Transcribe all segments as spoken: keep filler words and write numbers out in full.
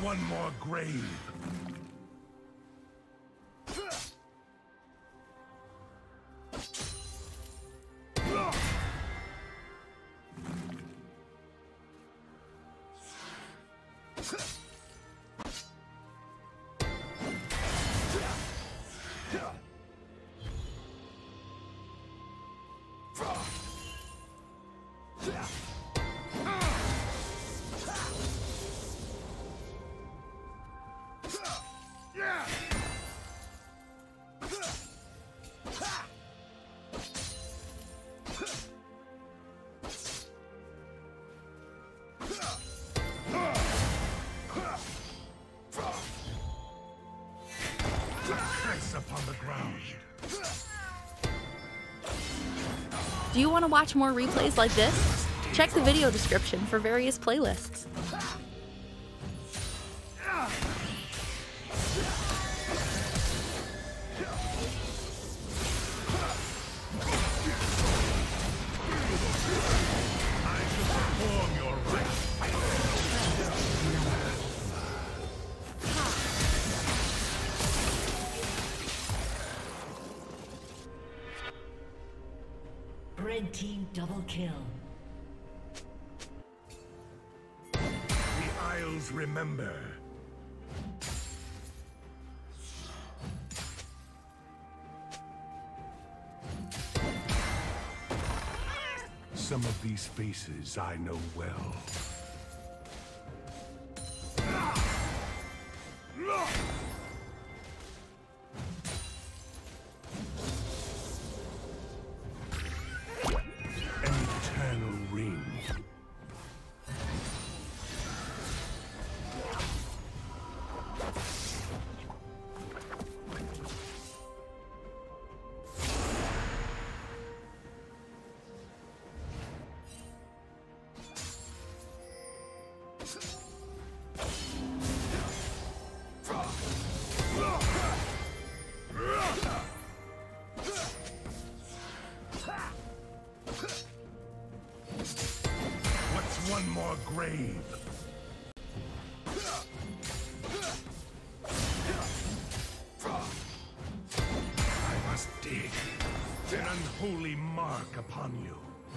one more grave? Upon the ground. Do you want to watch more replays like this? Check the video description for various playlists. Red team double kill. The Isles remember. Some of these faces I know well. One more grave. I must dig an unholy mark upon you.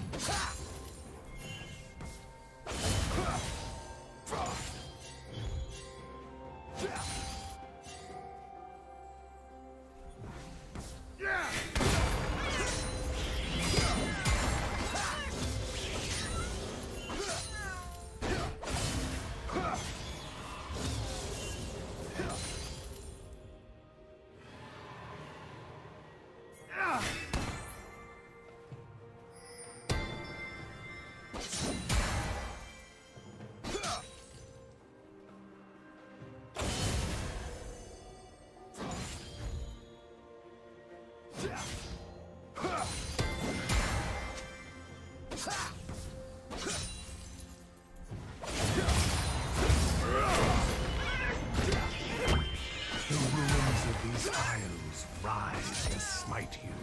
Rise and smite you.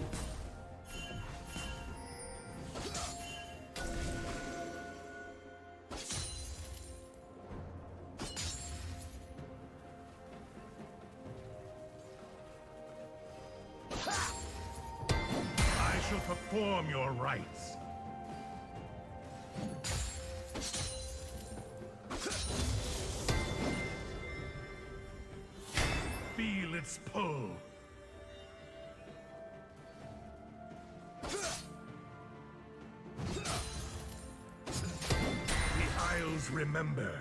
I shall perform your rites. Feel its pull. Remember.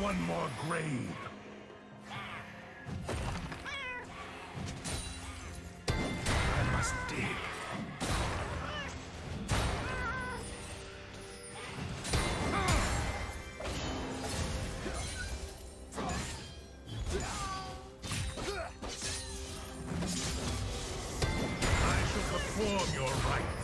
one more grave? I must dig. I shall perform your rites.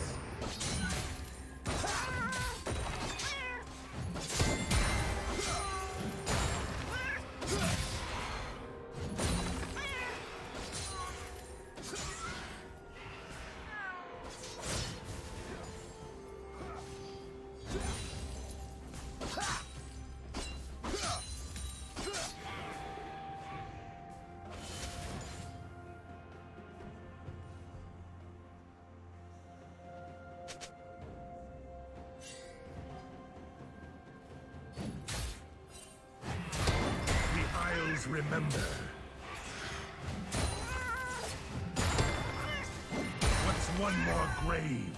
Remember. What's one more grave?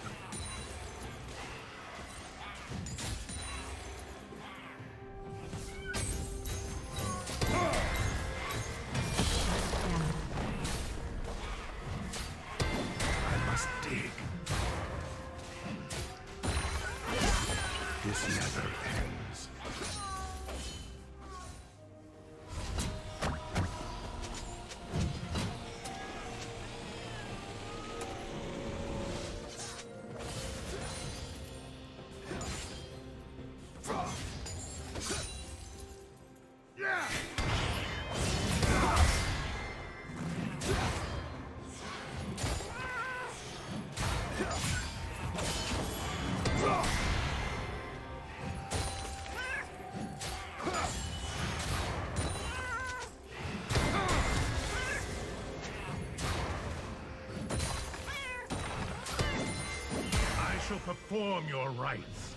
I must dig. This never ends. Perform your rites.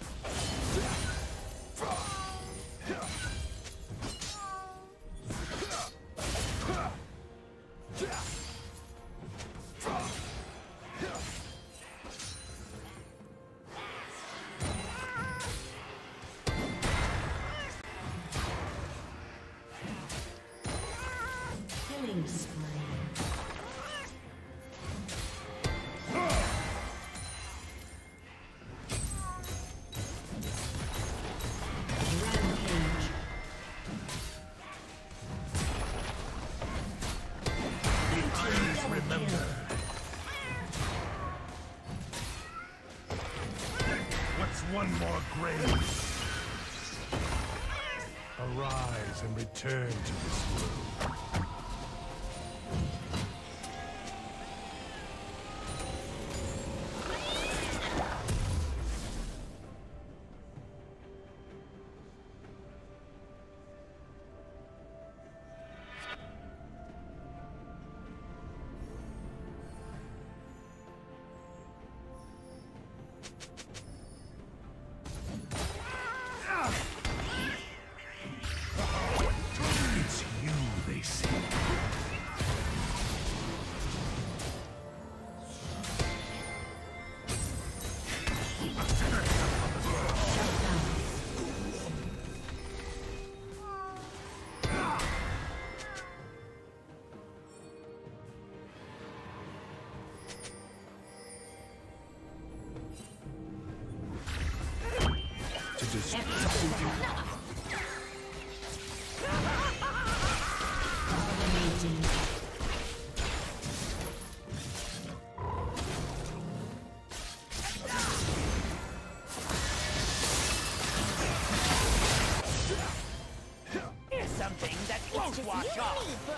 Killing spree. One more grave. Arise and return to this world. Here's something that won't wash off.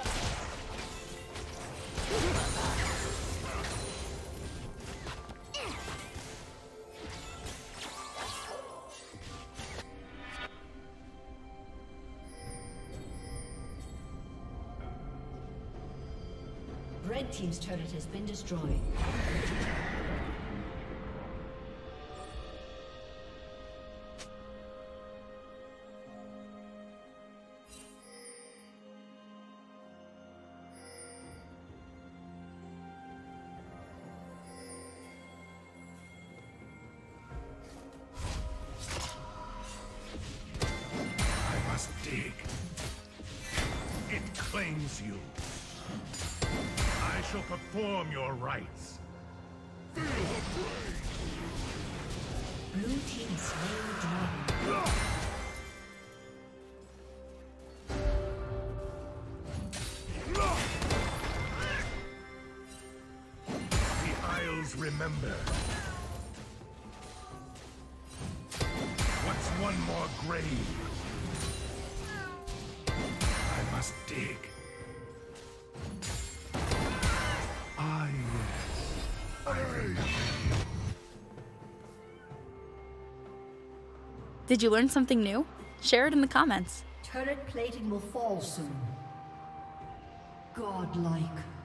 Red team's turret has been destroyed. I must dig. you. I shall perform your rites. Feel the praise. Blue team slain the dragon. Remember. What's one more grave? I must dig. Ah, yes. I remember you. Did you learn something new? Share it in the comments. Turret plating will fall soon. Godlike.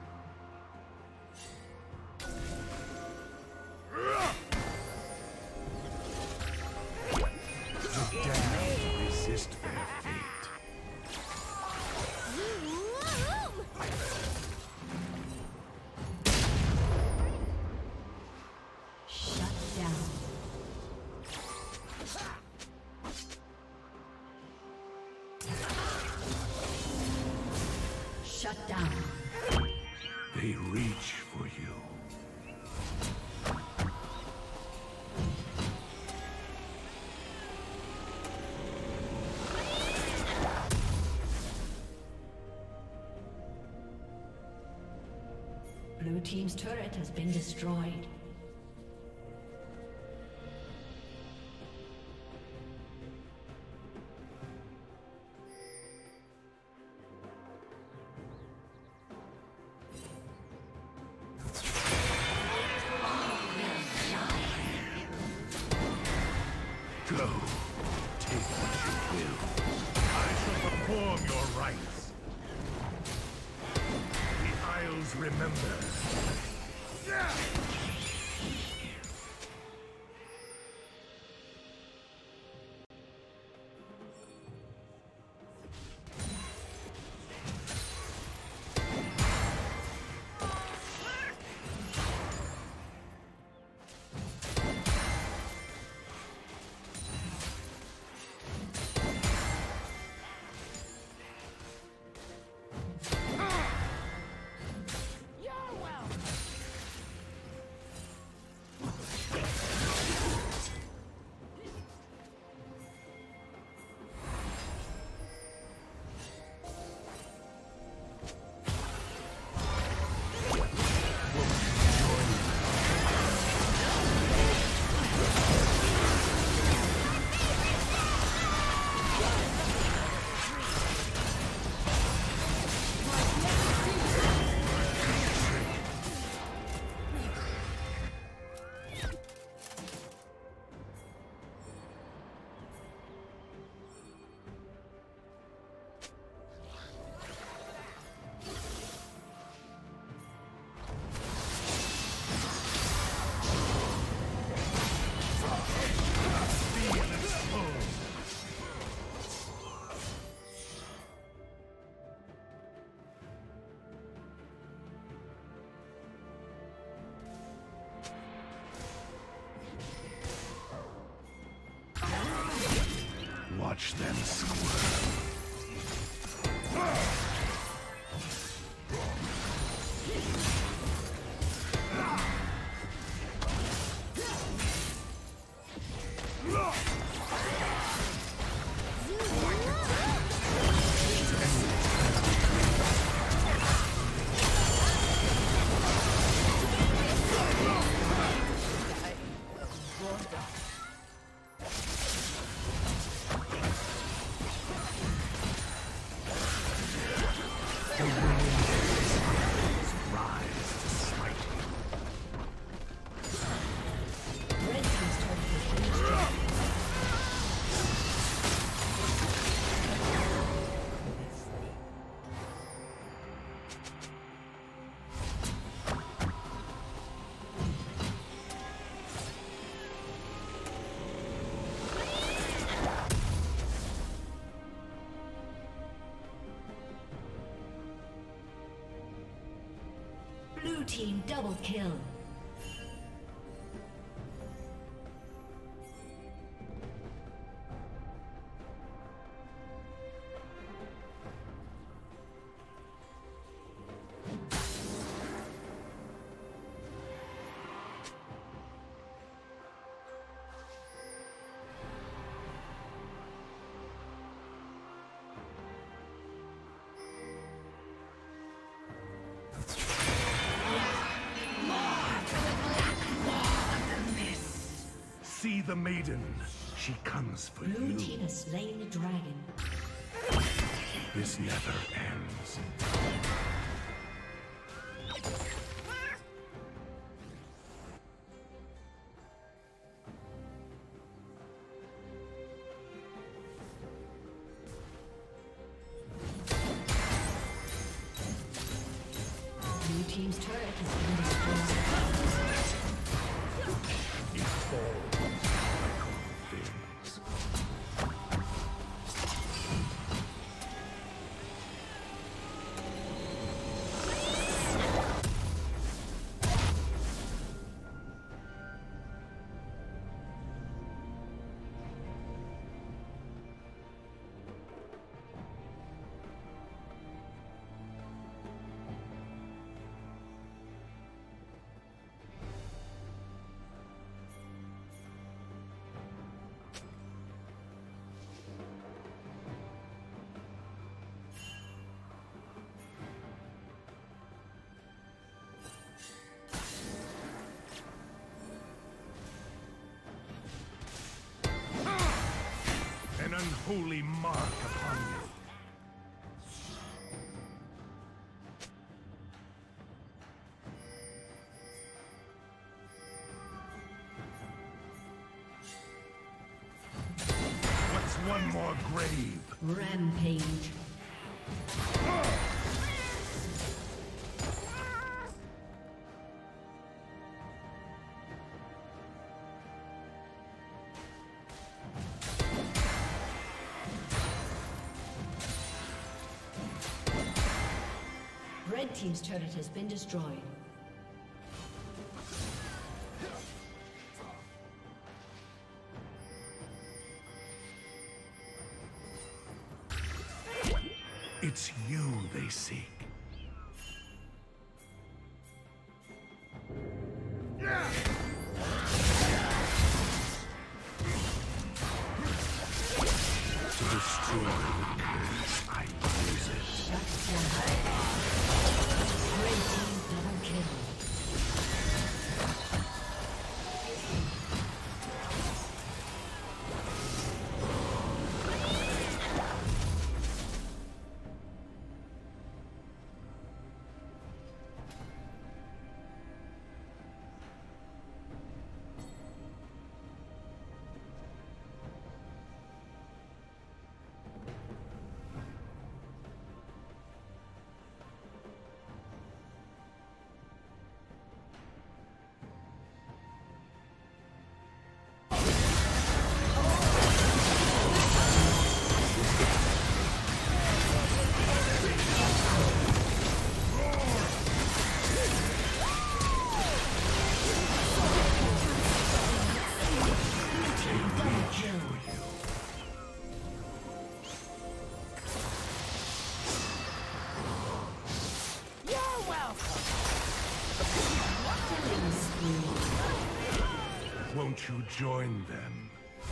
Resist their fate. Shut down. Shut down. They reach for you. Blue team's turret has been destroyed. Go. Take what you will. I shall perform your rites. The Isles remember. Watch them squirm. Blue team double kill. See the maiden. She comes for Blue you. team has slain the dragon. This never ends. Blue team's turret has been destroyed. It falls like all things. An unholy mark upon you. What's one more grave? Rampage. Red team's turret has been destroyed. It's you they seek. To destroy the curse, I use it. Shut down. Red team double kill. Won't you join them?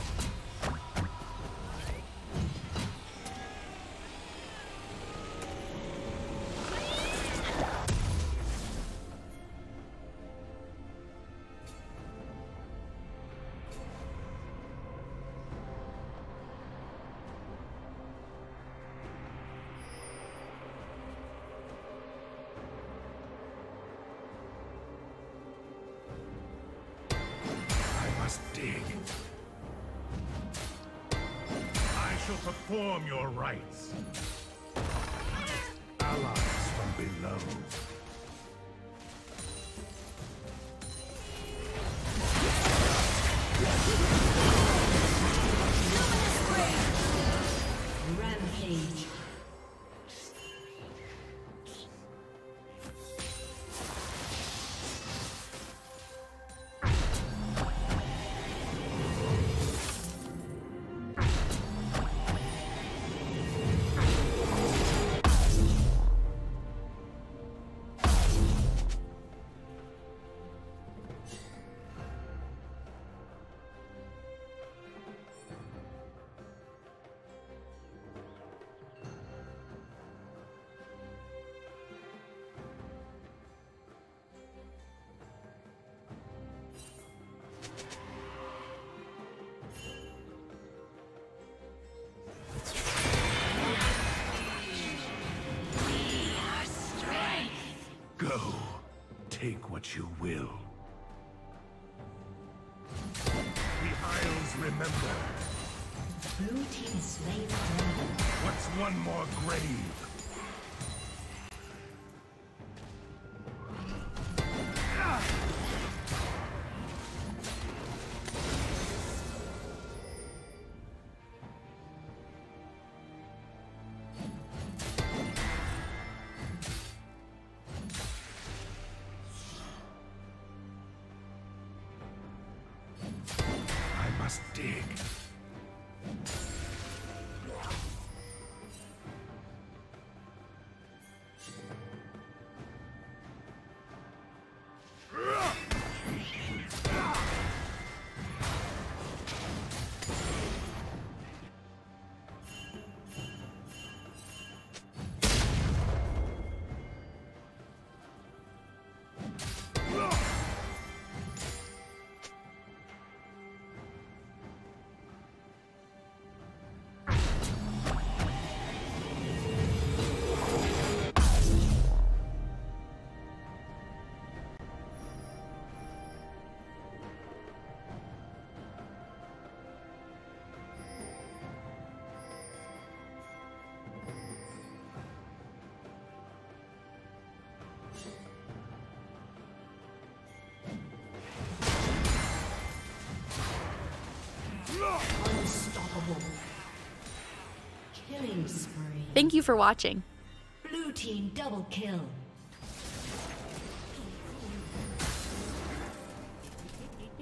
Dig. I shall perform your rites. Allies from below. Rampage. what you will. The Isles remember. Blue team slain the dragon. What's one more grave? I must dig. Unstoppable. Killing spree. Thank you for watching. Blue team double kill.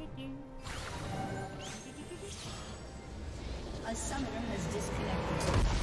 A summoner has disconnected.